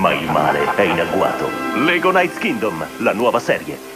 ma il male è in agguato. Lego Knights Kingdom, la nuova serie.